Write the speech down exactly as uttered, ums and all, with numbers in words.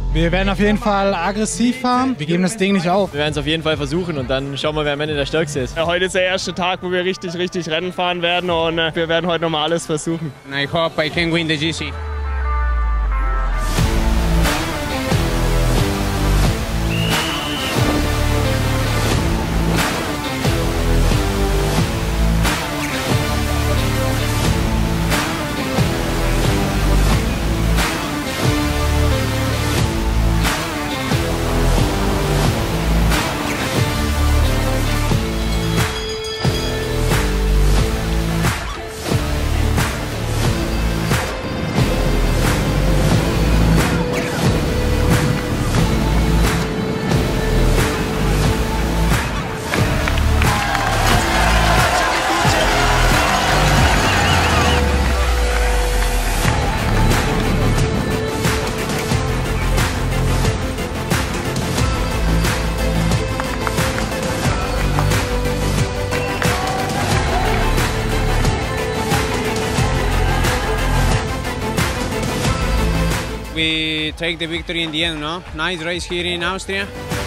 Wir werden auf jeden Fall aggressiv fahren. Wir geben das Ding nicht auf. Wir werden es auf jeden Fall versuchen und dann schauen wir, wer am Ende der Stärkste ist. Ja, heute ist der erste Tag, wo wir richtig, richtig Rennen fahren werden und äh, wir werden heute nochmal alles versuchen. And I hope I can win the G C. We take the victory in the end, no? Nice race here in Austria.